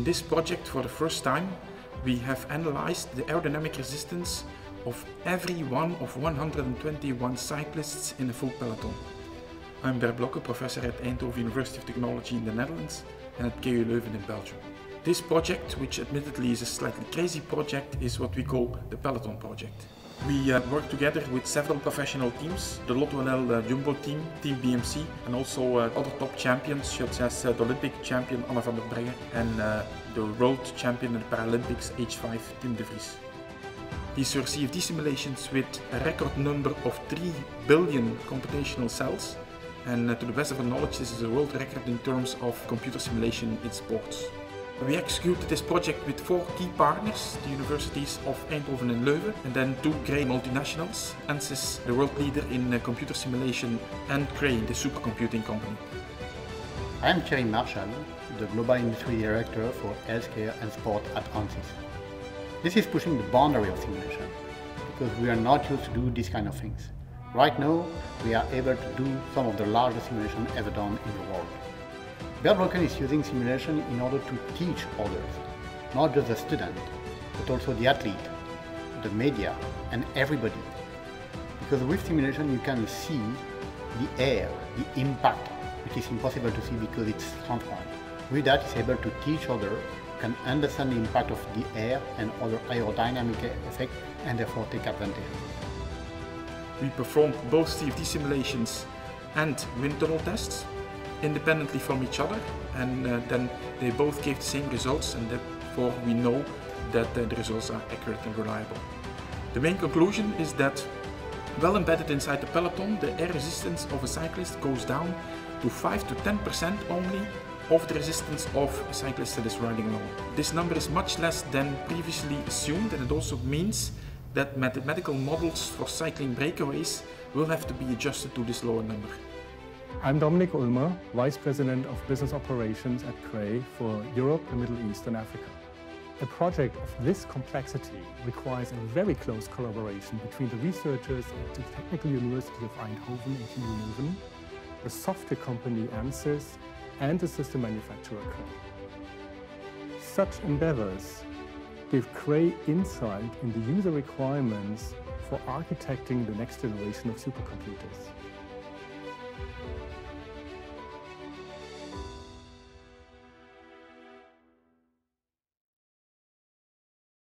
In this project, for the first time, we have analyzed the aerodynamic resistance of every one of 121 cyclists in a full peloton. I'm Bert Blokke, professor at Eindhoven University of Technology in the Netherlands and at KU Leuven in Belgium. This project, which admittedly is a slightly crazy project, is what we call the Peloton Project. We work together with several professional teams, the Lotto NL Jumbo team, Team BMC, and also other top champions such as the Olympic champion Anna van der Breggen and the world champion in the Paralympics H5 Tim de Vries. These were CFD simulations with a record number of 3 billion computational cells, and to the best of our knowledge, this is a world record in terms of computer simulation in sports. We executed this project with 4 key partners, the universities of Eindhoven and Leuven, and then 2 CRAY multinationals, ANSYS, the world leader in computer simulation, and CRAY, the supercomputing company. I am Thierry Marchal, the Global Industry Director for Healthcare and Sport at ANSYS. This is pushing the boundary of simulation, because we are not used to do these kind of things. Right now, we are able to do some of the largest simulation ever done in the world. Bert Blokke is using simulation in order to teach others, not just the student, but also the athlete, the media, and everybody. Because with simulation you can see the air, the impact, which is impossible to see because it's transparent. With that, it's able to teach others, can understand the impact of the air and other aerodynamic effects, and therefore take advantage. We performed both CFD simulations and wind tunnel tests independently from each other, and then they both gave the same results, and therefore we know that the results are accurate and reliable. The main conclusion is that, well embedded inside the peloton, the air resistance of a cyclist goes down to 5 to 10% only of the resistance of a cyclist that is riding alone. This number is much less than previously assumed, and it also means that mathematical models for cycling breakaways will have to be adjusted to this lower number. I'm Dominik Ulmer, Vice President of Business Operations at CRAY for Europe, the Middle East and Africa. A project of this complexity requires a very close collaboration between the researchers at the Technical University of Eindhoven and KU Leuven, the software company ANSYS, and the system manufacturer CRAY. Such endeavors give CRAY insight in the user requirements for architecting the next generation of supercomputers.